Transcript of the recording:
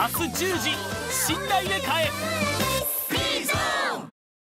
明日10時、信頼で買え。